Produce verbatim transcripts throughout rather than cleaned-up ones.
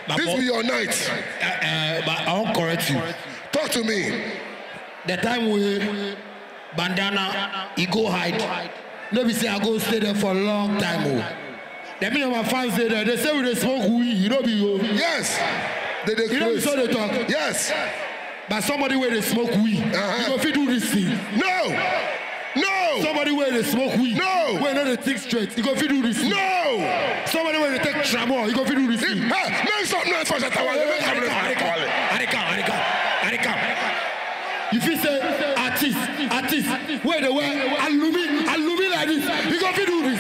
This be your night. Uh, uh, but I won't correct you. Talk to me. The time we bandana, he go hide. Let me say I go stay there for a long time. Oh. The minute my fans say that, they say we smoke weed, you know be you. Yes. They, they you know so they talk. Yes. But somebody where they smoke weed, uh-huh. You go fit do this thing. No. No. Somebody where they smoke weed. No. Where they think straight, you go fit do this thing. No. Somebody where they take tramor, you go fit do this thing. Hey, make some noise for that. I come, I come, I come. If you say artist, artist, where they wear alumi, alumi like this, you go fit do this.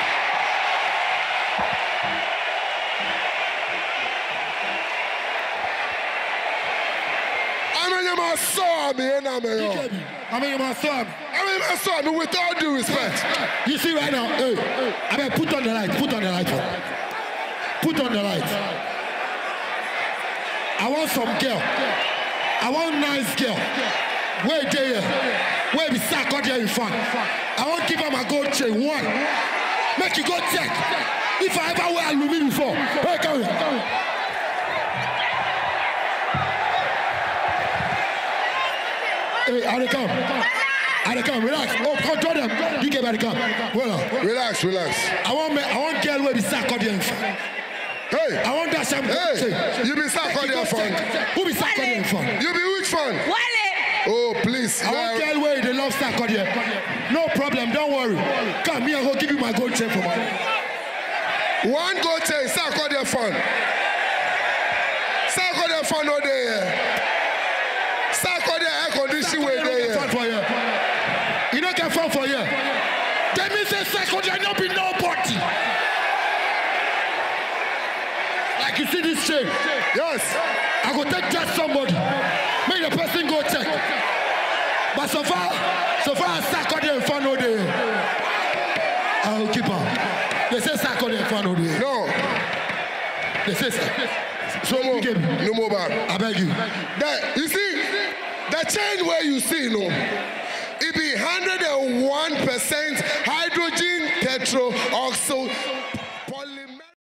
I saw me and I'm a I mean, my son. I mean, my son, with all due respect. You see right now, hey, I mean, put on the light, put on the light. Put on the light. I want some girl. I want nice girl. Where they Where we sack out there in front. I want to give her my gold chain. One. Make you go check. If I ever wear aluminum before. Hey, come here. Hey, I come. I come. Relax. Oh, control them. You get back. Come. Well, relax, relax. I want me. I want girl where be sack out there in front. Hey. I want that same. Hey. You be sack out there in front. Who be sack out there in front? You be which one? Wale. Oh, please. I want girl where they love sack out there. No problem. Don't worry. Come here. I will give you my gold chain for my. One gold chain. Sack out there front. Sack out there front all day. Sack out there air condition way there. You don't get fun for you. That means that sack out there not be nobody. Like you see this chain. Yes. I go take just somebody. Make the person go check. But so far, so far I sack out there in front of the I'll keep on. They say sack out there in front of the No. They say sack. So no more, no more back. I beg you. That, you see, the chain where you see, no, it be one hundred and one percent hydrogen tetroxide